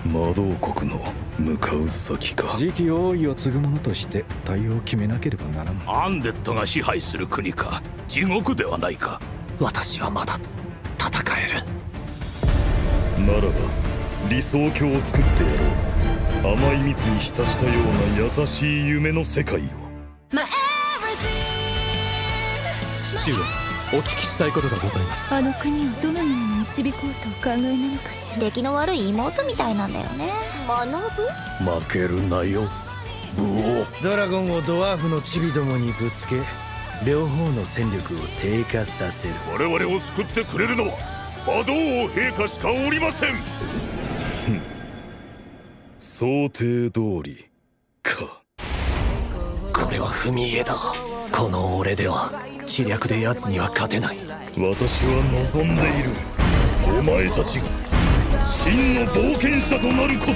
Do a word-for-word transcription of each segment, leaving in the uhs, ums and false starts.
魔導国の向かう先か。 次期王位を継ぐ者として対応を決めなければならん。 アンデッドが支配する国か、地獄ではないか。 私はまだ戦える。ならば理想郷を作ってやろう。甘い蜜に浸したような優しい夢の世界を。 父上、お聞きしたいことがございます。 あの国をどのように導こうとお考えなのかしら。 出来の悪い妹みたいなんだよね。学ぶ？ 負けるなよ、武王。 ドラゴンをドワーフのチビどもにぶつけ、両方の戦力を低下させる。 我々を救ってくれるのは魔導王陛下しかおりません。 想定通りか。 これは踏み絵だ。この俺では知略で奴には勝てない。 私は望んでいる。お前たちが真の冒険者となることを。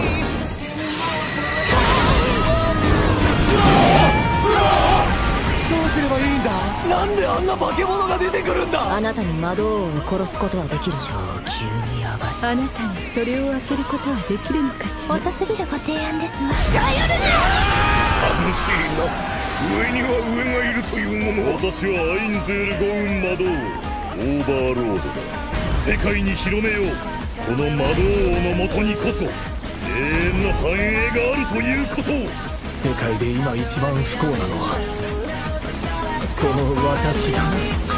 どうすればいいんだ。なんであんな化け物が出てくるんだ。 あなたに魔導王を殺すことはできる。 超級にヤバい。 あなたにそれを開けることはできるのかしら。 遅すぎるご提案ですわ。 楽しいな。上には上がいるというもの。 私はアインゼール・ゴウン魔導オーバーロードだ。世界に広めよう。この魔導王のもとにこそ永遠の繁栄があるということを。 世界で今一番不幸なのはこの私だ。